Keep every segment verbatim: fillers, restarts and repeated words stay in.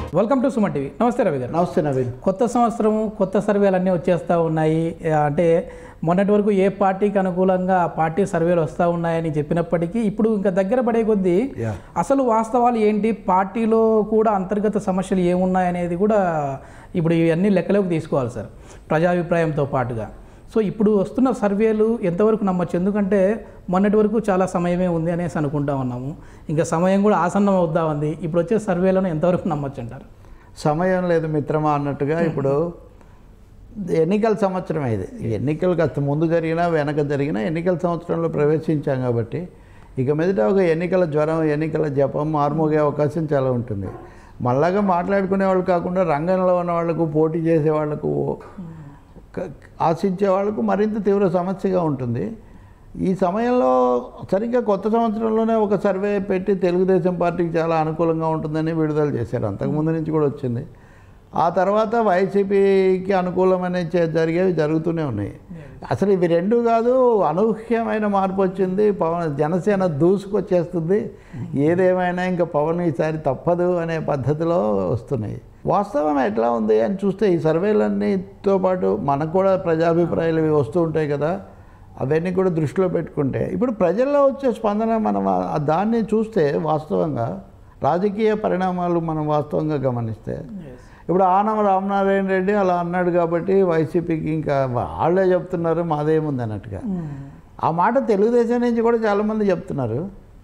Welcome to Suman TV. నమస్తే రవి గారు. నమస్తే నవీన్. కొత్త సంవత్సరం కొత్త సర్వేలు అన్నీ వచ్చేస్తూ ఉన్నాయి. అంటే మొన్నటి వరకు ఏ పార్టీకి అనుకూలంగా ఆ పార్టీ సర్వేలు వస్తూ ఉన్నాయని చెప్పినప్పటికీ ఇప్పుడు ఇంకా దగ్గర పడే కొద్దీ అసలు వాస్తవాలు ఏంటి, పార్టీలో కూడా అంతర్గత సమస్యలు ఏమున్నాయనేది కూడా ఇప్పుడు ఇవన్నీ లెక్కలోకి తీసుకోవాలి సార్, ప్రజాభిప్రాయంతో పాటుగా. సో ఇప్పుడు వస్తున్న సర్వేలు ఎంతవరకు నమ్మచ్చు? ఎందుకంటే మొన్నటి వరకు చాలా సమయమే ఉంది అనేసి అనుకుంటా ఉన్నాము, ఇంకా సమయం కూడా ఆసన్నం అవుతా ఉంది. ఇప్పుడు వచ్చే సర్వేలను ఎంతవరకు నమ్మచ్చు అంటారు? సమయం లేదు మిత్రమా అన్నట్టుగా ఇప్పుడు ఎన్నికల సంవత్సరం ఇది. ఎన్నికలు కాస్త ముందు జరిగినా వెనక జరిగినా ఎన్నికల సంవత్సరంలో ప్రవేశించాం కాబట్టి ఇక మీదట ఒక ఎన్నికల జ్వరం, ఎన్నికల జపం మార్మోగే అవకాశం చాలా ఉంటుంది. మళ్ళాగా మాట్లాడుకునే వాళ్ళు కాకుండా రంగంలో ఉన్న వాళ్ళకు, పోటీ చేసే వాళ్లకు, ఆశించే వాళ్ళకు మరింత తీవ్ర సమస్యగా ఉంటుంది. ఈ సమయంలో సరిగ్గా కొత్త సంవత్సరంలోనే ఒక సర్వే పెట్టి తెలుగుదేశం పార్టీకి చాలా అనుకూలంగా ఉంటుందని విడుదల చేశారు. అంతకుముందు నుంచి కూడా వచ్చింది. ఆ తర్వాత వైసీపీకి అనుకూలమనే జరిగేవి జరుగుతూనే ఉన్నాయి. అసలు ఇవి రెండు కాదు, అనూహ్యమైన మార్పు వచ్చింది. పవన్ జనసేన దూసుకొచ్చేస్తుంది. ఏదేమైనా ఇంకా పవన్ ఈసారి తప్పదు అనే పద్ధతిలో వస్తున్నాయి. వాస్తవం ఎట్లా ఉంది అని చూస్తే ఈ సర్వేలన్నీతో పాటు మనకు కూడా ప్రజాభిప్రాయాలు ఇవి వస్తూ ఉంటాయి కదా, అవన్నీ కూడా దృష్టిలో పెట్టుకుంటే ఇప్పుడు ప్రజల్లో వచ్చే స్పందన మనం దాన్ని చూస్తే వాస్తవంగా రాజకీయ పరిణామాలు మనం వాస్తవంగా గమనిస్తే ఇప్పుడు ఆనం రామనారాయణ రెడ్డి అలా అన్నాడు కాబట్టి వైసీపీకి ఇంకా వాళ్ళే చెప్తున్నారు మాదేముంది అన్నట్టుగా. ఆ మాట తెలుగుదేశం నుంచి కూడా చాలామంది చెప్తున్నారు.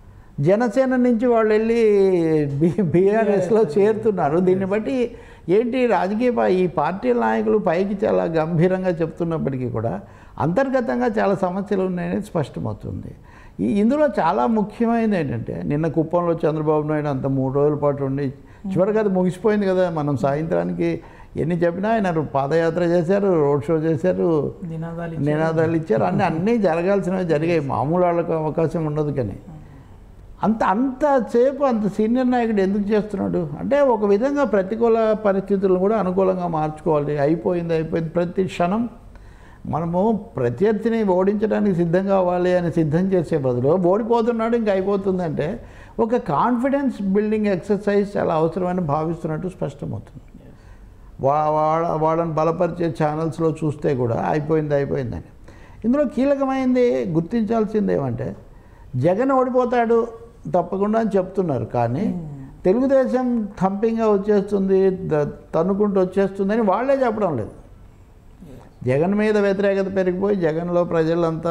జనసేన నుంచి వాళ్ళు వెళ్ళి బి బీఆర్ఎస్లో చేరుతున్నారు. దీన్ని బట్టి ఏంటి రాజకీయ ఈ పార్టీ నాయకులు పైకి చాలా గంభీరంగా చెప్తున్నప్పటికీ కూడా అంతర్గతంగా చాలా సమస్యలు ఉన్నాయనేది స్పష్టమవుతుంది. ఈ ఇందులో చాలా ముఖ్యమైనది ఏంటంటే నిన్న కుప్పంలో చంద్రబాబు నాయుడు అంత మూడు రోజుల పాటు ఉండి చివరికి అది ముగిసిపోయింది కదా. మనం సాయంత్రానికి ఎన్ని చెప్పినా ఆయన పాదయాత్ర చేశారు, రోడ్ షో చేశారు, నినాదాలు ఇచ్చారు. అన్నీ అన్నీ జరగాల్సినవి జరిగాయి. మామూలు వాళ్ళకు అవకాశం ఉండదు. కానీ అంత అంతసేపు అంత సీనియర్ నాయకుడు ఎందుకు చేస్తున్నాడు అంటే ఒక విధంగా ప్రతికూల పరిస్థితులను కూడా అనుకూలంగా మార్చుకోవాలి. అయిపోయింది అయిపోయింది ప్రతి క్షణం మనము ప్రత్యర్థిని ఓడించడానికి సిద్ధంగా అవ్వాలి అని సిద్ధం చేసే బదులు ఓడిపోతున్నాడు ఇంకా అయిపోతుందంటే ఒక కాన్ఫిడెన్స్ బిల్డింగ్ ఎక్సర్సైజ్ చాలా అవసరమని భావిస్తున్నట్టు స్పష్టమవుతుంది. వా వాళ్ళని బలపరిచే ఛానల్స్లో చూస్తే కూడా అయిపోయింది అయిపోయిందని. ఇందులో కీలకమైంది గుర్తించాల్సింది ఏమంటే జగన్ ఓడిపోతాడు తప్పకుండా అని చెప్తున్నారు. కానీ తెలుగుదేశం థంపింగ్గా వచ్చేస్తుంది, తన్నుకుంటూ వచ్చేస్తుందని వాళ్ళే చెప్పడం లేదు. జగన్ మీద వ్యతిరేకత పెరిగిపోయి జగన్లో ప్రజలంతా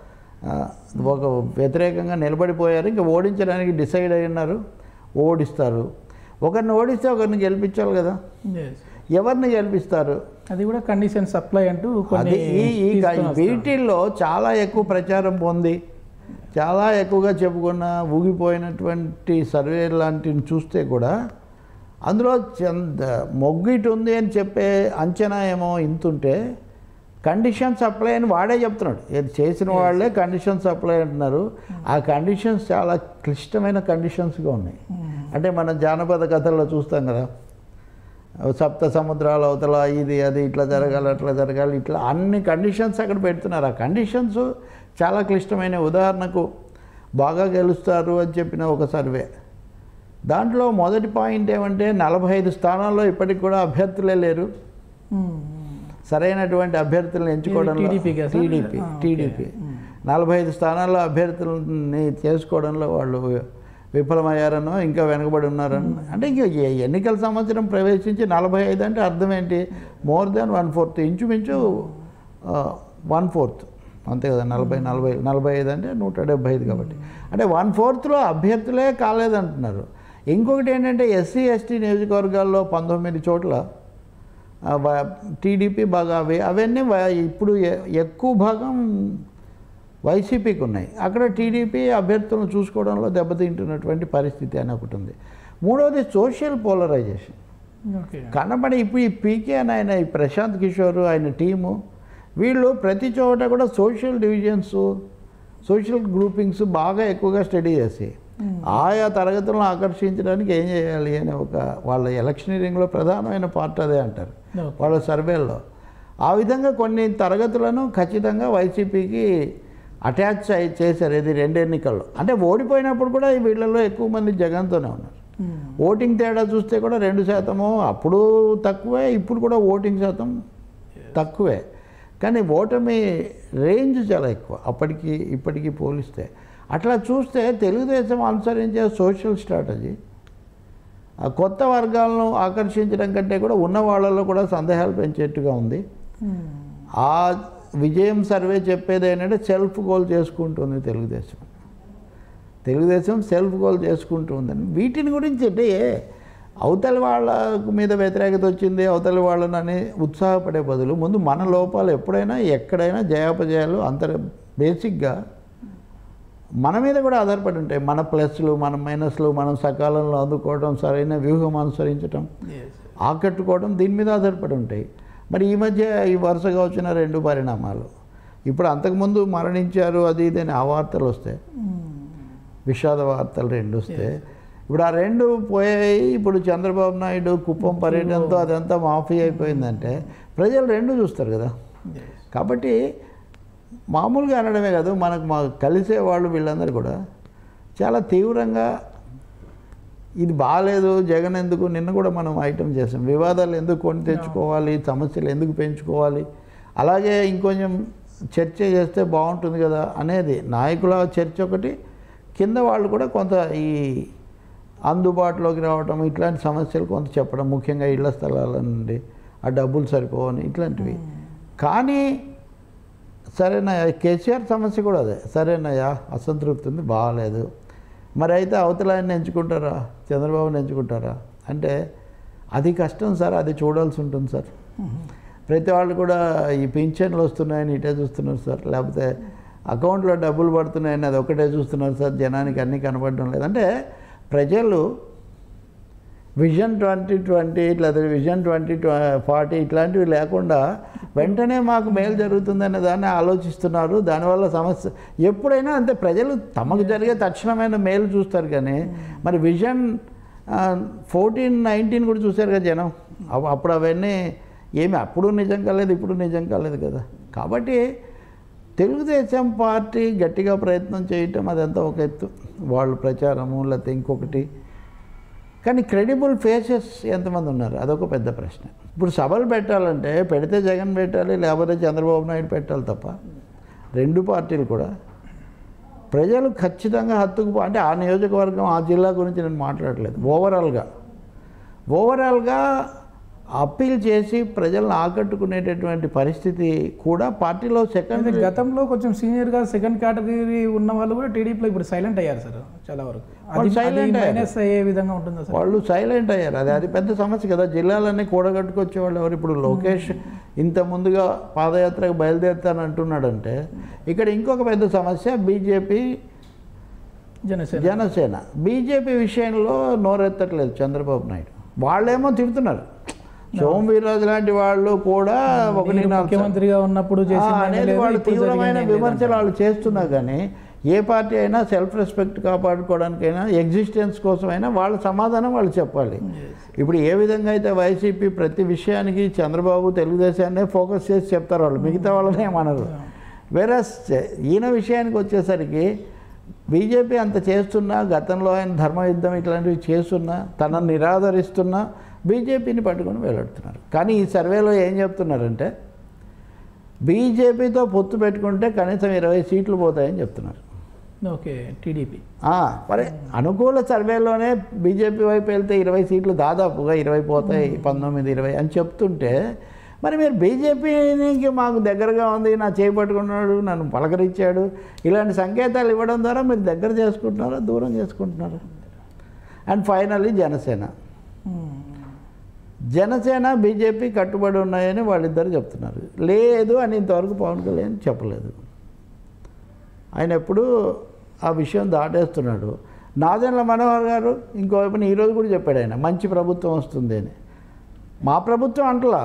ఒక వ్యతిరేకంగా నిలబడిపోయారు. ఇంకా ఓడించడానికి డిసైడ్ అయి ఉన్నారు. ఓడిస్తారు. ఒకరిని ఓడిస్తే ఒకరిని గెలిపించాలి కదా. ఎవరిని గెలిపిస్తారు? అది కూడా కండిషన్ సప్లై అంటూ అది ఈ వీటిల్లో చాలా ఎక్కువ ప్రచారం పొంది చాలా ఎక్కువగా చెప్పుకున్న ఊగిపోయినటువంటి సర్వే లాంటివి చూస్తే కూడా అందులో చంద మొగ్గిటి ఉంది అని చెప్పే అంచనా ఏమో ఇంతుంటే కండిషన్ సప్లై అని వాడే చెప్తున్నాడు. ఇది చేసిన వాళ్ళే కండిషన్ సప్లై అంటున్నారు. ఆ కండిషన్స్ చాలా క్లిష్టమైన కండిషన్స్గా ఉన్నాయి. అంటే మనం జానపద కథల్లో చూస్తాం కదా, సప్త సముద్రాల అవతల ఇది అది ఇట్లా జరగాలి అట్లా జరగాలి ఇట్లా అన్ని కండిషన్స్ అక్కడ పెడుతున్నారు. ఆ కండిషన్స్ చాలా క్లిష్టమైన. ఉదాహరణకు బాగా గెలుస్తారు అని చెప్పిన ఒక సర్వే, దాంట్లో మొదటి పాయింట్ ఏమంటే నలభై ఐదు స్థానాల్లో ఇప్పటికి కూడా అభ్యర్థులే లేరు. సరైనటువంటి అభ్యర్థులను ఎంచుకోవడంలో టీడీపీ టీడీపీ నలభై ఐదు స్థానాల్లో అభ్యర్థులని చేసుకోవడంలో వాళ్ళు విఫలమయ్యారనో ఇంకా వెనకబడి ఉన్నారని. అంటే ఇంక ఎన్నికల సంవత్సరం ప్రవేశించి నలభై ఐదు అంటే అర్థం ఏంటి? మోర్ దాన్ వన్ ఫోర్త్, ఇంచుమించు వన్ ఫోర్త్ అంతే కదా. నలభై నలభై నలభై ఐదు అంటే నూట డెబ్బై ఐదు కాబట్టి అంటే వన్ ఫోర్త్లో అభ్యర్థులే కాలేదంటున్నారు. ఇంకొకటి ఏంటంటే ఎస్సీ ఎస్టీ నియోజకవర్గాల్లో పంతొమ్మిది చోట్ల టీడీపీ బాగా అవి అవన్నీ ఇప్పుడు ఎక్కువ భాగం వైసీపీకి ఉన్నాయి. అక్కడ టీడీపీ అభ్యర్థులను చూసుకోవడంలో దెబ్బతింటున్నటువంటి పరిస్థితి అని ఒకటి ఉంది. మూడవది సోషల్ పోలరైజేషన్ కనబడి ఇప్పుడు ఈ పీకే అని ఆయన ఈ ప్రశాంత్ కిషోర్ ఆయన టీము వీళ్ళు ప్రతి చోట కూడా సోషల్ డివిజన్స్, సోషల్ గ్రూపింగ్స్ బాగా ఎక్కువగా స్టడీ చేసి ఆయా తరగతులను ఆకర్షించడానికి ఏం చేయాలి అని ఒక వాళ్ళ ఎలక్షనీరింగ్లో ప్రధానమైన పార్ట్ అదే అంటారు వాళ్ళ సర్వేల్లో. ఆ విధంగా కొన్ని తరగతులను ఖచ్చితంగా వైసీపీకి అటాచ్ చేశారు. ఇది రెండు ఎన్నికల్లో అంటే ఓడిపోయినప్పుడు కూడా వీళ్ళల్లో ఎక్కువ మంది జగన్తోనే ఉన్నారు. ఓటింగ్ తేడా చూస్తే కూడా రెండు శాతము అప్పుడు తక్కువే, ఇప్పుడు కూడా ఓటింగ్ శాతం తక్కువే. కానీ ఓటమి రేంజ్ చాలా ఎక్కువ అప్పటికి ఇప్పటికీ పోలిస్తే. అట్లా చూస్తే తెలుగుదేశం అనుసరించే సోషల్ స్ట్రాటజీ ఆ కొత్త వర్గాలను ఆకర్షించడం కంటే కూడా ఉన్న వాళ్ళలో కూడా సందేహాలు పెంచేట్టుగా ఉంది. ఆ విజయం సర్వే చెప్పేది ఏంటంటే సెల్ఫ్ గోల్ చేసుకుంటుంది తెలుగుదేశం. తెలుగుదేశం సెల్ఫ్ గోల్ చేసుకుంటూ ఉందని వీటిని గురించి అంటే అవతలి వాళ్ళ మీద వ్యతిరేకత వచ్చింది అవతలి వాళ్ళని ఉత్సాహపడే బదులు ముందు మన లోపాలు ఎప్పుడైనా ఎక్కడైనా జయాపజయాలు అంతర్ బేసిక్గా మన మీద కూడా ఆధారపడి ఉంటాయి. మన ప్లస్లు మన మైనస్లు మనం సకాలంలో అందుకోవడం సరైన వ్యూహం అనుసరించడం ఆకట్టుకోవడం దీని మీద ఆధారపడి ఉంటాయి. మరి ఈ మధ్య ఈ వరుసగా వచ్చిన రెండు పరిణామాలు ఇప్పుడు అంతకుముందు మరణించారు అది ఇది అని ఆ వార్తలు వస్తాయి, విషాద వార్తలు రెండు వస్తే ఇప్పుడు ఆ రెండు పోయాయి. ఇప్పుడు చంద్రబాబు నాయుడు కుప్పం పర్యటనతో అదంతా మాఫీ అయిపోయిందంటే ప్రజలు రెండు చూస్తారు కదా. కాబట్టి మామూలుగా అనడమే కాదు మనకు మా కలిసే వాళ్ళు వీళ్ళందరూ కూడా చాలా తీవ్రంగా ఇది బాగాలేదు జగన్ ఎందుకు, నిన్న కూడా మనం ఐటమ్ చేసాం, వివాదాలు ఎందుకు కొని తెచ్చుకోవాలి, సమస్యలు ఎందుకు పెంచుకోవాలి, అలాగే ఇంకొంచెం చర్చ చేస్తే బాగుంటుంది కదా అనేది నాయకుల చర్చ ఒకటి, కింద వాళ్ళు కూడా కొంత ఈ అందుబాటులోకి రావటం ఇట్లాంటి సమస్యలు కొంత చెప్పడం, ముఖ్యంగా ఇళ్ల స్థలాల నుండి ఆ డబ్బులు సరిపోవని ఇట్లాంటివి. కానీ సరేనయ్యా కేసీఆర్ సమస్య కూడా అదే, సరేనయ్యా అసంతృప్తి ఉంది బాగాలేదు, మరి అయితే అవతల ఆయన ఎంచుకుంటారా చంద్రబాబుని ఎంచుకుంటారా అంటే అది కష్టం సార్, అది చూడాల్సి ఉంటుంది సార్. ప్రతి వాళ్ళు కూడా ఈ పింఛన్లు వస్తున్నాయని ఇటే చూస్తున్నారు సార్, లేకపోతే అకౌంట్లో డబ్బులు పడుతున్నాయని అది ఒకటే చూస్తున్నారు సార్, జనానికి అన్నీ కనపడడం లేదంటే ప్రజలు విజన్ ట్వంటీ ట్వంటీ లేదా విజన్ ట్వంటీ ఫార్టీ ఇట్లాంటివి లేకుండా వెంటనే మాకు మేలు జరుగుతుందనే దాన్ని ఆలోచిస్తున్నారు. దానివల్ల సమస్య ఎప్పుడైనా అంతే ప్రజలు తమకు జరిగే తక్షణమైన మేలు చూస్తారు. కానీ మరి విజన్ ఫోర్టీన్ నైన్టీన్ కూడా చూశారు కదా జనం, అప్పుడు అవన్నీ ఏమి అప్పుడు నిజం కాలేదు ఇప్పుడు నిజం కాలేదు కదా. కాబట్టి తెలుగుదేశం పార్టీ గట్టిగా ప్రయత్నం చేయటం అదంతా ఒక ఎత్తు, వాళ్ళు ప్రచారము లేకపోతే ఇంకొకటి, కానీ క్రెడిబుల్ ఫేసెస్ ఎంతమంది ఉన్నారు అదొక పెద్ద ప్రశ్న. ఇప్పుడు సభలు పెట్టాలంటే పెడితే జగన్ పెట్టాలి లేకపోతే చంద్రబాబు నాయుడు పెట్టాలి తప్ప రెండు పార్టీలు కూడా ప్రజలు ఖచ్చితంగా హత్తుకు అంటే ఆ నియోజకవర్గం ఆ జిల్లా గురించి నేను మాట్లాడలేదు, ఓవరాల్గా ఓవరాల్గా అప్పీల్ చేసి ప్రజలను ఆకట్టుకునేటటువంటి పరిస్థితి కూడా పార్టీలో సెకండ్. గతంలో కొంచెం సీనియర్గా సెకండ్ కేటగిరీ ఉన్న వాళ్ళు కూడా టీడీపీలో ఇప్పుడు సైలెంట్ అయ్యారు సార్ చాలా వరకు. వాళ్ళు సైలెంట్ అయ్యే విధంగా ఉంటుంది సార్, వాళ్ళు సైలెంట్ అయ్యారు. అది అది పెద్ద సమస్య కదా, జిల్లాలన్నీ కూడగట్టుకొచ్చేవాళ్ళు ఎవరు. ఇప్పుడు లోకేష్ ఇంత ముందుగా పాదయాత్రకు బయలుదేరుతాను అంటున్నాడంటే ఇక్కడ ఇంకొక పెద్ద సమస్య బీజేపీ జనసేన జనసేన బీజేపీ విషయంలో నోరెత్తట్లేదు చంద్రబాబు నాయుడు. వాళ్ళేమో తిడుతున్నారు, సోమ్ వీర్రాజు లాంటి వాళ్ళు కూడా ఒకటి ముఖ్యమంత్రిగా ఉన్నప్పుడు అనేది వాళ్ళు తీవ్రమైన విమర్శలు వాళ్ళు చేస్తున్నా కానీ ఏ పార్టీ అయినా సెల్ఫ్ రెస్పెక్ట్ కాపాడుకోవడానికైనా ఎగ్జిస్టెన్స్ కోసమైనా వాళ్ళ సమాధానం వాళ్ళు చెప్పాలి. ఇప్పుడు ఏ విధంగా అయితే వైసీపీ ప్రతి విషయానికి చంద్రబాబు తెలుగుదేశాన్నే ఫోకస్ చేసి చెప్తారు వాళ్ళు, మిగతా వాళ్ళనే ఏమనరు. వేరే ఈయన విషయానికి వచ్చేసరికి బీజేపీ అంత చేస్తున్నా గతంలో ఆయన ధర్మయుద్ధం ఇట్లాంటివి చేస్తున్నా తనను నిరాదరిస్తున్నా బీజేపీని పట్టుకొని వేలాడుతున్నారు. కానీ ఈ సర్వేలో ఏం చెప్తున్నారంటే బీజేపీతో పొత్తు పెట్టుకుంటే కనీసం ఇరవై సీట్లు పోతాయని చెప్తున్నారు. ఓకే టీడీపీ మరి అనుకూల సర్వేలోనే బీజేపీ వైపు వెళ్తే ఇరవై సీట్లు దాదాపుగా ఇరవై పోతాయి, పంతొమ్మిది ఇరవై అని చెప్తుంటే మరి మీరు బీజేపీకి మాకు దగ్గరగా ఉంది, నా చేపట్టుకున్నాడు, నన్ను పలకరించాడు, ఇలాంటి సంకేతాలు ఇవ్వడం ద్వారా మీరు దగ్గర చేసుకుంటున్నారా దూరం చేసుకుంటున్నారా? And finally Janasena Janasena BJP కట్టుబడి ఉన్నాయని వాళ్ళిద్దరు చెప్తున్నారు. లేదు అని ఇంతవరకు పవన్ కళ్యాణ్ చెప్పలేదు. ఆయన ఎప్పుడు ఆ విషయం దాటేస్తున్నాడు. నాదెండ్ల మనోహర్ గారు ఇంకోవైపున ఈరోజు కూడా చెప్పాడు ఆయన మంచి ప్రభుత్వం వస్తుంది అని. మా ప్రభుత్వం అంటలా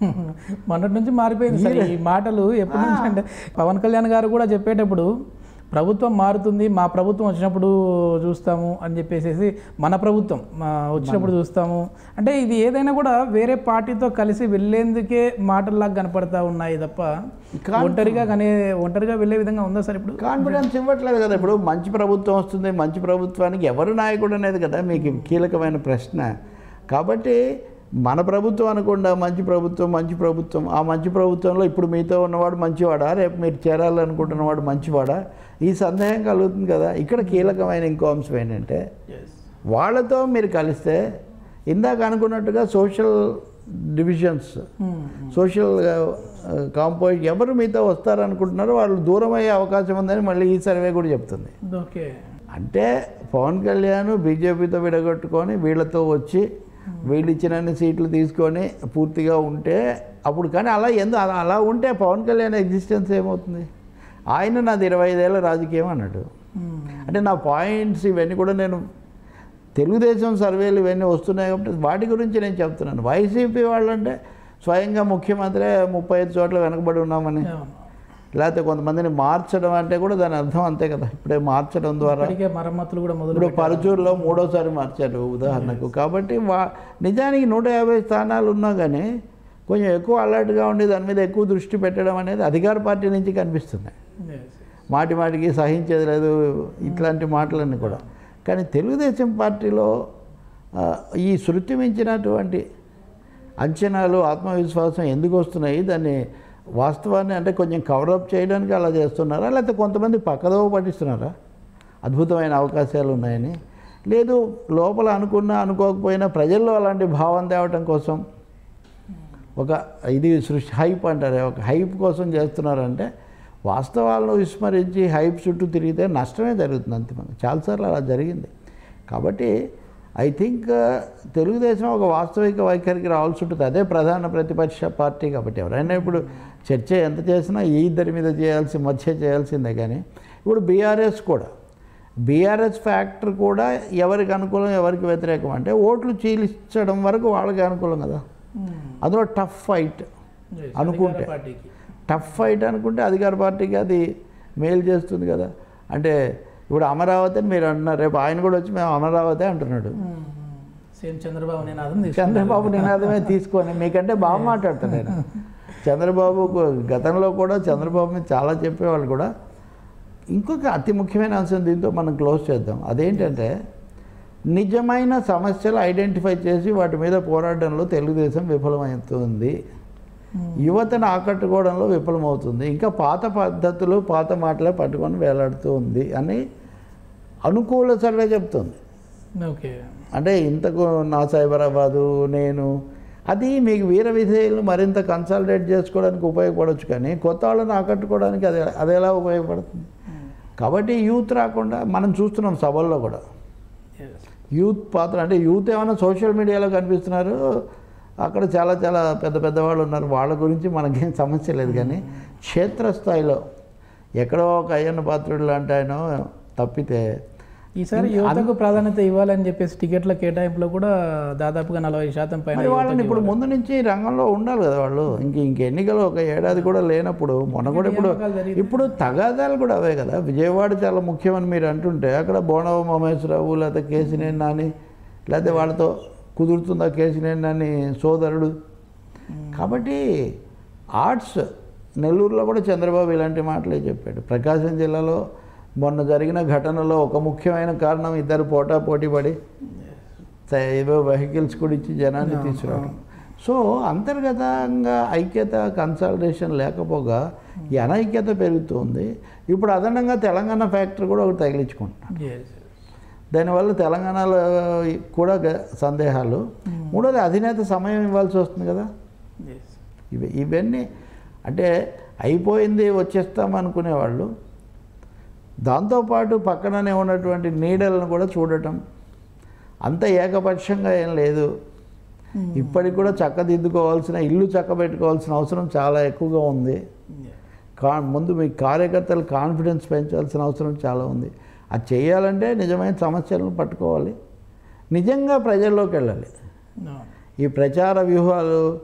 మొన్నటి నుంచి మారిపోయింది సార్ ఈ మాటలు. ఎప్పటి నుంచి అంటే పవన్ కళ్యాణ్ గారు కూడా చెప్పేటప్పుడు ప్రభుత్వం మారుతుంది, మా ప్రభుత్వం వచ్చినప్పుడు చూస్తాము అని చెప్పేసి మన ప్రభుత్వం వచ్చినప్పుడు చూస్తాము అంటే ఇది ఏదైనా కూడా వేరే పార్టీతో కలిసి వెళ్ళేందుకే మాటల్లాగా కనపడతా ఉన్నాయి తప్ప ఒంటరిగా కానీ ఒంటరిగా వెళ్ళే విధంగా ఉందా సార్? ఇప్పుడు కాన్ఫిడెన్స్ ఇవ్వట్లేదు కదా. ఇప్పుడు మంచి ప్రభుత్వం వస్తుంది, మంచి ప్రభుత్వానికి ఎవరు నాయకుడు అనేది కదా మీకు కీలకమైన ప్రశ్న. కాబట్టి మన ప్రభుత్వం అనకుండా మంచి ప్రభుత్వం మంచి ప్రభుత్వం ఆ మంచి ప్రభుత్వంలో ఇప్పుడు మీతో ఉన్నవాడు మంచివాడా, రేపు మీరు చేరాలనుకుంటున్నవాడు మంచివాడా, ఈ సందేహం కలుగుతుంది కదా. ఇక్కడ కీలకమైన ఇంకో అంశం ఏంటంటే వాళ్ళతో మీరు కలిస్తే ఇందాక అనుకున్నట్టుగా సోషల్ డివిజన్స్, సోషల్ కాంపోజ్ ఎవరు మీతో వస్తారనుకుంటున్నారో వాళ్ళు దూరం అయ్యే అవకాశం ఉందని మళ్ళీ ఈ సర్వే కూడా చెప్తుంది. అంటే పవన్ కళ్యాణ్ బీజేపీతో విడగొట్టుకొని వీళ్ళతో వచ్చి వీళ్ళు ఇచ్చినన్ని సీట్లు తీసుకొని పూర్తిగా ఉంటే అప్పుడు, కానీ అలా ఎందుకు అలా అలా ఉంటే పవన్ కళ్యాణ్ ఎగ్జిస్టెన్స్ ఏమవుతుంది? ఆయన నాది ఇరవై ఐదేళ్ళ రాజకీయం అన్నాడు. అంటే నా పాయింట్స్ ఇవన్నీ కూడా నేను తెలుగుదేశం సర్వేలు ఇవన్నీ వస్తున్నాయి కాబట్టి వాటి గురించి నేను చెప్తున్నాను. వైసీపీ వాళ్ళంటే స్వయంగా ముఖ్యమంత్రి ముప్పై ఐదు చోట్ల వెనకబడి ఉన్నామని, లేకపోతే కొంతమందిని మార్చడం అంటే కూడా దాని అర్థం అంతే కదా. ఇప్పుడే మార్చడం ద్వారా మరమ్మతులు కూడా మొదలు ఇప్పుడు పరుచూరులో మూడోసారి మార్చారు ఉదాహరణకు. కాబట్టి వా నిజానికి నూట యాభై స్థానాలు ఉన్నా కానీ కొంచెం ఎక్కువ అలర్ట్గా ఉండి దాని మీద ఎక్కువ దృష్టి పెట్టడం అనేది అధికార పార్టీ నుంచి కనిపిస్తుంది. మాటి మాటికి సహించేది లేదు ఇట్లాంటి మాటలన్నీ కూడా. కానీ తెలుగుదేశం పార్టీలో ఈ శృతి మించినటువంటి అంచనాలు ఆత్మవిశ్వాసం ఎందుకు వస్తున్నాయి? దాన్ని వాస్తవాన్ని అంటే కొంచెం కవరప్ చేయడానికి అలా చేస్తున్నారా, లేకపోతే కొంతమంది పక్కదోవ పట్టిస్తున్నారా అద్భుతమైన అవకాశాలు ఉన్నాయని? లేదు లోపల అనుకున్నా అనుకోకపోయినా ప్రజల్లో అలాంటి భావం తేవటం కోసం ఒక ఇది సృష్టి హైప్ అంటారు, ఒక హైప్ కోసం చేస్తున్నారంటే వాస్తవాలను విస్మరించి హైప్ చుట్టూ తిరిగితే నష్టమే జరుగుతుంది అంతిమంగా. చాలాసార్లు అలా జరిగింది. కాబట్టి ఐ థింక్ తెలుగుదేశం ఒక వాస్తవిక వైఖరికి రావాల్సి ఉంటుంది. అదే ప్రధాన ప్రతిపక్ష పార్టీ కాబట్టి ఎవరైనా ఇప్పుడు చర్చ ఎంత చేసినా ఈ ఇద్దరి మీద చేయాల్సి మధ్య చేయాల్సిందే. కానీ ఇప్పుడు బీఆర్ఎస్ కూడా బీఆర్ఎస్ ఫ్యాక్టర్ కూడా ఎవరికి అనుకూలం ఎవరికి వ్యతిరేకం అంటే ఓట్లు చీలించడం వరకు వాళ్ళకి అనుకూలం కదా. అందులో టఫ్ ఫైట్ అనుకుంటే టఫ్ ఫైట్ అనుకుంటే అధికార పార్టీకి అది మేలు చేస్తుంది కదా. అంటే ఇప్పుడు అమరావతి అని మీరు అంటున్నారు, రేపు ఆయన కూడా వచ్చి మేము అమరావతి అంటున్నాడు. సేమ్ చంద్రబాబు నినాదం చంద్రబాబు నినాదమే తీసుకొని మీకంటే బాగా మాట్లాడతాను నేను. చంద్రబాబు గతంలో కూడా చంద్రబాబు మీద చాలా చెప్పేవాళ్ళు కూడా. ఇంకొక అతి ముఖ్యమైన అంశం దీంతో మనం క్లోజ్ చేద్దాం. అదేంటంటే నిజమైన సమస్యలు ఐడెంటిఫై చేసి వాటి మీద పోరాటంలో తెలుగుదేశం విఫలమవుతుంది, యువతను ఆకట్టుకోవడంలో విఫలమవుతుంది, ఇంకా పాత పద్ధతులు పాత మాటలే పట్టుకొని వేలాడుతూ ఉంది అని అనుకూల సర్వే చెప్తుంది. ఓకే, అంటే ఇంతకు నా సైబరాబాదు నేను అది మీకు వీర విధేయులను మరింత కన్సాలిడేట్ చేసుకోవడానికి ఉపయోగపడవచ్చు, కానీ కొత్త వాళ్ళని ఆకట్టుకోవడానికి అది అది ఎలా ఉపయోగపడుతుంది? కాబట్టి యూత్ రాకుండా మనం చూస్తున్నాం సభల్లో కూడా యూత్ పాత్ర. అంటే యూత్ ఏమైనా సోషల్ మీడియాలో కనిపిస్తున్నారు, అక్కడ చాలా చాలా పెద్ద పెద్దవాళ్ళు ఉన్నారు, వాళ్ళ గురించి మనకేం సమస్య లేదు. కానీ క్షేత్రస్థాయిలో ఎక్కడో ఒక అయ్యన్న పాత్రుడు లాంటి ఆయన తప్పితే ఈసారి యువతకు ప్రాధాన్యత ఇవ్వాలని చెప్పేసి టికెట్ల కేటాయింపులో కూడా దాదాపుగా నలభై శాతం పైన వాళ్ళని ఇప్పుడు ముందు నుంచి రంగంలో ఉండాలి కదా వాళ్ళు. ఇంక ఇంక ఎన్నికలు ఒక ఏడాది కూడా లేనప్పుడు మొన్న కూడా ఇప్పుడు ఇప్పుడు తగాదాలు కూడా అవే కదా. విజయవాడ చాలా ముఖ్యమని మీరు అంటుంటే అక్కడ బోనవ మహేశ్వరరావు లేకపోతే కేసినేని నాని లేకపోతే వాళ్ళతో కుదురుతుందా కేసినేని నాని సోదరుడు. కాబట్టి ఆర్ట్స్ నెల్లూరులో కూడా చంద్రబాబు ఇలాంటి మాటలే చెప్పాడు. ప్రకాశం జిల్లాలో మొన్న జరిగిన ఘటనలో ఒక ముఖ్యమైన కారణం ఇద్దరు పోటా పోటీ పడి ఏవో వెహికల్స్ కూడా ఇచ్చి జనాన్ని తీసుకురావడం. సో అంతర్గతంగా ఐక్యత కన్సాలిడేషన్ లేకపోగా ఈ అనైక్యత పెరుగుతుంది. ఇప్పుడు అదనంగా తెలంగాణ ఫ్యాక్టరీ కూడా ఒకటి తగిలించుకుంటున్నాం. దానివల్ల తెలంగాణలో కూడా సందేహాలు. మూడోది అధినేత సమయం ఇవ్వాల్సి వస్తుంది కదా. ఇవి ఇవన్నీ అంటే అయిపోయింది వచ్చేస్తాం అనుకునేవాళ్ళు దాంతోపాటు పక్కననే ఉన్నటువంటి నీడలను కూడా చూడటం అంత ఏకపక్షంగా ఏం లేదు. ఇప్పటికి కూడా చక్కదిద్దుకోవాల్సిన ఇల్లు చక్కబెట్టుకోవాల్సిన అవసరం చాలా ఎక్కువగా ఉంది. కా ముందు మీ కార్యకర్తలు కాన్ఫిడెన్స్ పెంచాల్సిన అవసరం చాలా ఉంది. అది చేయాలంటే నిజమైన సమస్యలను పట్టుకోవాలి, నిజంగా ప్రజల్లోకి వెళ్ళాలి. ఈ ప్రచార వ్యూహాలు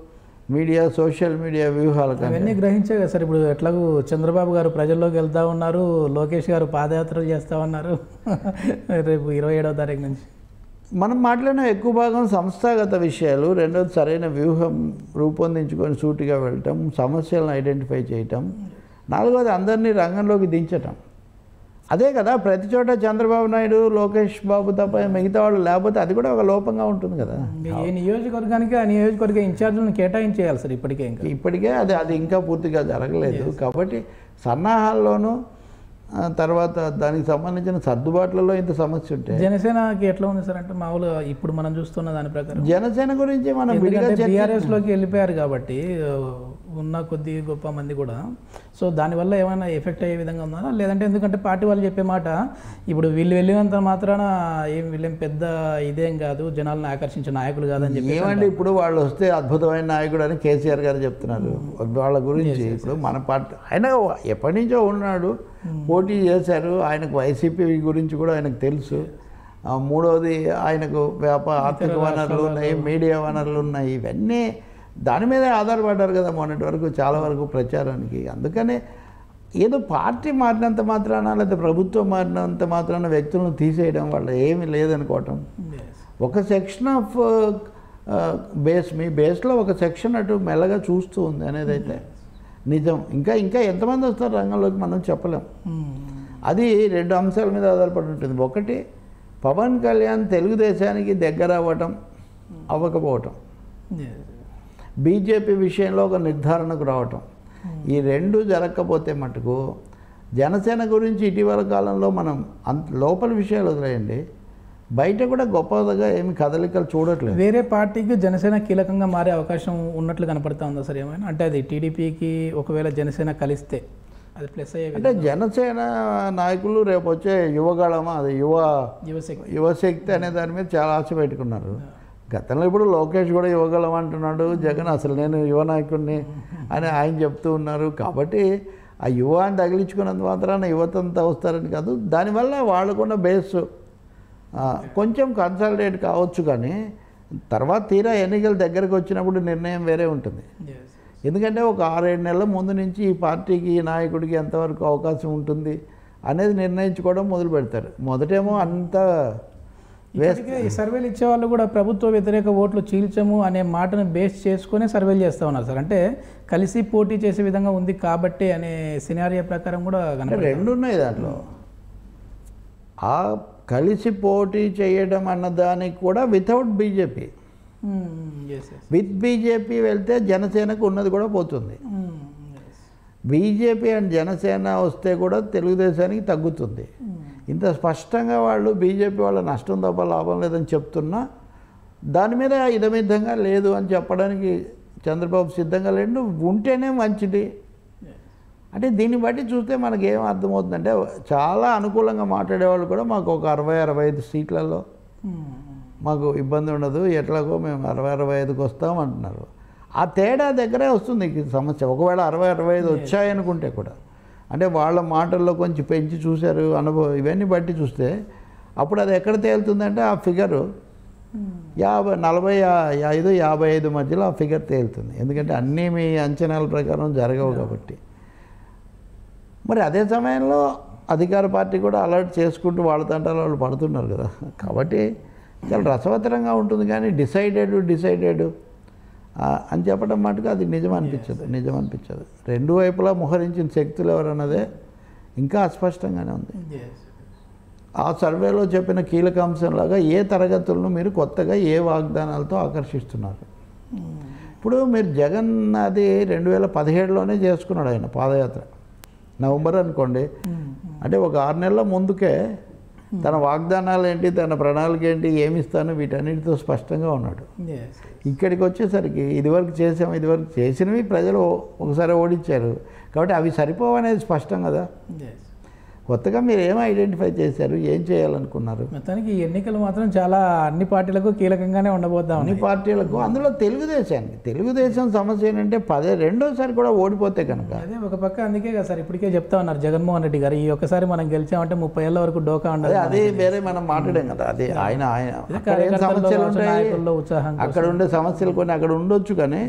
మీడియా సోషల్ మీడియా వ్యూహాల కంటే అవన్నీ గ్రహించే కదా సార్ ఇప్పుడు ఎట్లాగూ చంద్రబాబు గారు ప్రజల్లోకి వెళ్తూ ఉన్నారు, లోకేష్ గారు పాదయాత్రలు చేస్తూ ఉన్నారు రేపు ఇరవై ఏడవ తారీఖు నుంచి. మనం మాట్లాడిన ఎక్కువ భాగం సంస్థాగత విషయాలు, రెండోది సరైన వ్యూహం రూపొందించుకొని సూటిగా వెళ్ళటం, సమస్యలను ఐడెంటిఫై చేయటం, నాలుగోది అందరినీ రంగంలోకి దించటం. అదే కదా ప్రతి చోట చంద్రబాబు నాయుడు లోకేష్ బాబు తప్ప మిగతా వాళ్ళు లేకపోతే అది కూడా ఒక లోపంగా ఉంటుంది కదా. ఏ నియోజకవర్గానికి ఆ నియోజకవర్గ ఇన్ఛార్జీలను కేటాయించేయాలి సార్ ఇప్పటికే. ఇంకా ఇప్పటికే అది అది ఇంకా పూర్తిగా జరగలేదు కాబట్టి సన్నాహాల్లోనూ తర్వాత దానికి సంబంధించిన సర్దుబాట్లలో ఇంత సమస్య ఉంటే జనసేనకి ఎట్లా ఉంది సార్ అంటే మామూలుగా ఇప్పుడు మనం చూస్తున్న దాని ప్రకారం జనసేన గురించి మనం బీఆర్ఎస్లోకి వెళ్ళిపోయారు కాబట్టి ఉన్న కొద్ది గొప్ప మంది కూడా, సో దానివల్ల ఏమైనా ఎఫెక్ట్ అయ్యే విధంగా ఉందా లేదంటే ఎందుకంటే పార్టీ వాళ్ళు చెప్పే మాట ఇప్పుడు వీళ్ళు వెళ్ళినంత మాత్రాన ఏం వీళ్ళేం పెద్ద ఇదేం కాదు, జనాలను ఆకర్షించే నాయకులు కాదని చెప్పి ఏమండి ఇప్పుడు వాళ్ళు వస్తే అద్భుతమైన నాయకుడు అని కేసీఆర్ గారు చెప్తున్నారు వాళ్ళ గురించి. ఇప్పుడు మన పార్టీ ఆయన ఎప్పటి నుంచో ఉన్నాడు, పోటీ చేశారు, ఆయనకు వైసీపీ గురించి కూడా ఆయనకు తెలుసు. మూడవది ఆయనకు వ్యాపార ఆర్థిక వనరులు ఉన్నాయి, మీడియా వనరులు ఉన్నాయి, ఇవన్నీ దాని మీదే ఆధారపడ్డారు కదా మొన్నటి వరకు చాలా వరకు ప్రచారానికి. అందుకనే ఏదో పార్టీ మారినంత మాత్రాన లేదా ప్రభుత్వం మారినంత మాత్రాన వ్యక్తులను తీసేయడం వల్ల ఏమీ లేదనుకోవటం. ఒక సెక్షన్ ఆఫ్ బేస్ మీ బేస్లో ఒక సెక్షన్ అటు మెల్లగా చూస్తూ ఉంది అనేది అయితే నిజం. ఇంకా ఇంకా ఎంతమంది వస్తారు రంగంలోకి మనం చెప్పలేం. అది రెండు అంశాల మీద ఆధారపడి ఉంటుంది. ఒకటి పవన్ కళ్యాణ్ తెలుగుదేశానికి దగ్గర అవ్వటం అవ్వకపోవటం, బీజేపీ విషయంలో ఒక నిర్ధారణకు రావటం, ఈ రెండు జరగకపోతే మటుకు జనసేన గురించి ఇటీవల కాలంలో మనం అంత లోపల విషయాలు వదిలేయండి, బయట కూడా గొప్పగా ఏమి కదలికలు చూడట్లేదు. వేరే పార్టీకి జనసేన కీలకంగా మారే అవకాశం ఉన్నట్లు కనపడతా ఉందా సార్ ఏమైనా? అంటే అది టీడీపీకి ఒకవేళ జనసేన కలిస్తే అది ప్లస్ అయ్యే అంటే జనసేన నాయకులు రేపు వచ్చే యువగళమా అది యువ యువశక్తి యువశక్తి అనే దాని మీద చాలా ఆశ పెట్టుకున్నారు. గతంలో ఇప్పుడు లోకేష్ కూడా యువగలం అంటున్నాడు, జగన్ అసలు నేను యువ నాయకుడిని అని ఆయన చెప్తూ ఉన్నారు. కాబట్టి ఆ యువాన్ని తగిలించుకున్నంత మాత్రాన యువతంతా వస్తారని కాదు, దానివల్ల వాళ్ళకున్న బేస్ కొంచెం కన్సాలిడేట్ కావచ్చు. కానీ తర్వాత తీరా ఎన్నికల దగ్గరకు వచ్చినప్పుడు నిర్ణయం వేరే ఉంటుంది. ఎందుకంటే ఒక ఆరేడు నెలల ముందు నుంచి ఈ పార్టీకి ఈ నాయకుడికి ఎంతవరకు అవకాశం ఉంటుంది అనేది నిర్ణయించుకోవడం మొదలు పెడతారు. మొదటేమో అంత ఈ సర్వేలు ఇచ్చేవాళ్ళు కూడా ప్రభుత్వ వ్యతిరేక ఓట్లు చీల్చము అనే మాటను బేస్ చేసుకునే సర్వేలు చేస్తూ ఉన్నారు సార్. అంటే కలిసి పోటీ చేసే విధంగా ఉంది కాబట్టి అనే సినారియో ప్రకారం కూడా రెండు ఉన్నాయి దాంట్లో. ఆ కలిసి పోటీ చేయడం అన్నదానికి కూడా వితౌట్ బీజేపీ, విత్ బీజేపీ వెళ్తే జనసేనకు ఉన్నది కూడా పోతుంది. బీజేపీ అండ్ జనసేన వస్తే కూడా తెలుగుదేశానికి తగ్గుతుంది. ఇంత స్పష్టంగా వాళ్ళు బీజేపీ వాళ్ళ నష్టం తప్ప లాభం లేదని చెప్తున్నా దాని మీద ఇదమిద్దంగా లేదు అని చెప్పడానికి చంద్రబాబు సిద్ధంగా లేడు. ఉంటేనే మంచిది అంటే దీన్ని బట్టి చూస్తే మనకి ఏం అర్థమవుతుందంటే చాలా అనుకూలంగా మాట్లాడేవాళ్ళు కూడా మాకు ఒక అరవై అరవై ఐదు సీట్లలో మాకు ఇబ్బంది ఉండదు, ఎట్లాగో మేము అరవై అరవై ఐదుకి వస్తాం అంటున్నారు. ఆ తేడా దగ్గరే వస్తుంది ఈ సమస్య. ఒకవేళ అరవై అరవై ఐదు వచ్చాయనుకుంటే కూడా అంటే వాళ్ళ మాటల్లో కొంచెం పెంచి చూశారు అనుభవం ఇవన్నీ బట్టి చూస్తే అప్పుడు అది ఎక్కడ తేలుతుందంటే ఆ ఫిగరు యాభై నలభై ఐదు యాభై ఐదు మధ్యలో ఆ ఫిగర్ తేలుతుంది. ఎందుకంటే అన్నీ మీ అంచనాల ప్రకారం జరగవు కాబట్టి. మరి అదే సమయంలో అధికార పార్టీ కూడా అలర్ట్ చేసుకుంటూ వాళ్ళ తంటాలు వాళ్ళు పడుతున్నారు కదా. కాబట్టి చాలా రసవత్తరంగా ఉంటుంది. కానీ డిసైడెడ్ డిసైడెడ్ అని చెప్పడం మటుకు అది నిజం అనిపించదు నిజం అనిపించదు రెండు వైపులా మోహరించిన శక్తులు ఎవరన్నదే ఇంకా అస్పష్టంగానే ఉంది. ఆ సర్వేలో చెప్పిన కీలక అంశంలాగా ఏ తరగతులను మీరు కొత్తగా ఏ వాగ్దానాలతో ఆకర్షిస్తున్నారు. ఇప్పుడు మీరు జగన్ అది రెండు వేల పదిహేడులోనే చేసుకున్నాడు ఆయన పాదయాత్ర, నవంబర్ అనుకోండి. అంటే ఒక ఆరు నెలల ముందుకే తన వాగ్దానాలు ఏంటి, తన ప్రణాళిక ఏంటి, ఏమి ఇస్తాను వీటన్నిటితో స్పష్టంగా ఉన్నాడు. ఇక్కడికి వచ్చేసరికి ఇదివరకు చేసాం ఇదివరకు చేసినవి ప్రజలు ఒకసారి ఓడించారు కాబట్టి అవి సరిపోవనేది స్పష్టం కదా. కొత్తగా మీరు ఏం ఐడెంటిఫై చేశారు, ఏం చేయాలనుకున్నారు? మొత్తానికి ఈ ఎన్నికలు మాత్రం చాలా అన్ని పార్టీలకు కీలకంగానే ఉండబోతాం. అన్ని పార్టీలకు, అందులో తెలుగుదేశానికి తెలుగుదేశం సమస్య ఏంటంటే పదే రెండోసారి కూడా ఓడిపోతే కనుక అదే ఒక పక్క. అందుకే కదా సార్ ఇప్పటికే చెప్తా ఉన్నారు జగన్మోహన్ రెడ్డి గారు, ఈ ఒక్కసారి మనం గెలిచామంటే ముప్పై ఏళ్ళ వరకు డోకా ఉండదు. అదే వేరే మనం మాట్లాడాం కదా. అదే ఆయన ఆయన సమస్యలు ఉంటాయి, అక్కడ ఉండే సమస్యలు కొన్ని అక్కడ ఉండొచ్చు కానీ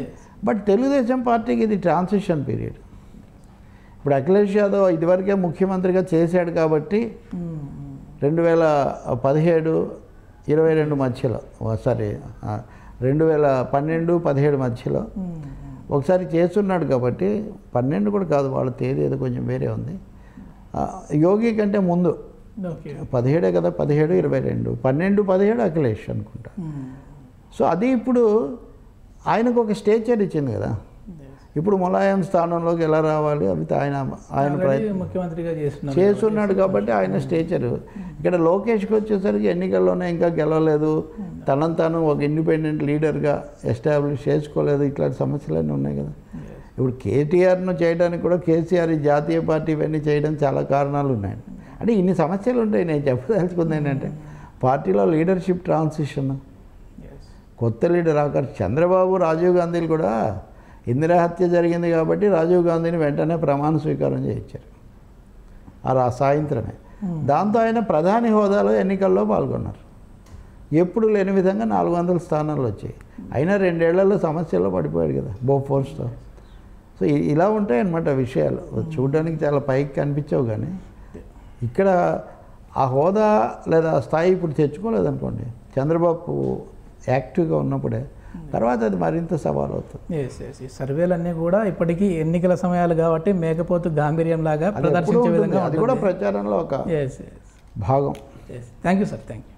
బట్ తెలుగుదేశం పార్టీకి ఇది ట్రాన్సిషన్ పీరియడ్. ఇప్పుడు అఖిలేష్ యాదవ్ ఇదివరకే ముఖ్యమంత్రిగా చేశాడు కాబట్టి రెండు వేల పదిహేడు ఇరవై రెండు మధ్యలో సారీ రెండు వేల పన్నెండు పదిహేడు మధ్యలో ఒకసారి చేస్తున్నాడు కాబట్టి, పన్నెండు కూడా కాదు, వాళ్ళ తేదీ ఏదో కొంచెం వేరే ఉంది. యోగి కంటే ముందు పదిహేడే కదా, పదిహేడు ఇరవై రెండు పన్నెండు పదిహేడు అఖిలేష్ అనుకుంటా. సో అది ఇప్పుడు ఆయనకు ఒక స్టేచర్ ఇచ్చింది కదా. ఇప్పుడు ములాయం స్థానంలోకి ఎలా రావాలి అవి ఆయన ఆయన ప్రయత్నం ముఖ్యమంత్రిగా చేస్తున్నాడు కాబట్టి ఆయన స్టేచరు. ఇక్కడ లోకేష్కి వచ్చేసరికి ఎన్నికల్లోనే ఇంకా గెలవలేదు, తనను తాను ఒక ఇండిపెండెంట్ లీడర్గా ఎస్టాబ్లిష్ చేసుకోలేదు, ఇట్లాంటి సమస్యలన్నీ ఉన్నాయి కదా. ఇప్పుడు కేటీఆర్ను చేయడానికి కూడా కేసీఆర్ ఈ జాతీయ పార్టీ ఇవన్నీ చేయడం చాలా కారణాలు ఉన్నాయి. అంటే ఇన్ని సమస్యలు ఉంటాయి. నేను చెప్పదలుచుకుంది ఏంటంటే పార్టీలో లీడర్షిప్ ట్రాన్సిషన్, కొత్త లీడర్ ఆఖరి చంద్రబాబు రాజీవ్ గాంధీలు కూడా ఇందిరా హత్య జరిగింది కాబట్టి రాజీవ్ గాంధీని వెంటనే ప్రమాణ స్వీకారం చేయించారు ఆ సాయంత్రమే. దాంతో ఆయన ప్రధాని హోదాలో ఎన్నికల్లో పాల్గొన్నారు. ఎప్పుడు లేని విధంగా నాలుగు వందల స్థానాలు వచ్చాయి. అయినా రెండేళ్లలో సమస్యల్లో పడిపోయాడు కదా బో ఫోర్స్తో. సో ఇలా ఉంటాయన్నమాట విషయాలు. చూడడానికి చాలా పైకి కనిపించవు, కానీ ఇక్కడ ఆ హోదా లేదా స్థాయి ఇప్పుడు తెచ్చుకోలేదనుకోండి చంద్రబాబు యాక్టివ్గా ఉన్నప్పుడే, తర్వాత అది మరింత సవాల్ అవుతుంది. ఎస్ ఎస్ ఈ సర్వేలన్నీ కూడా ఇప్పటికీ ఎన్నికల సమయాలు కాబట్టి మేకపోతు గాంభీర్యం లాగా ప్రదర్శించే విధంగా అది కూడా ప్రచారంలో ఒక భాగం. Thank you sir, thank you.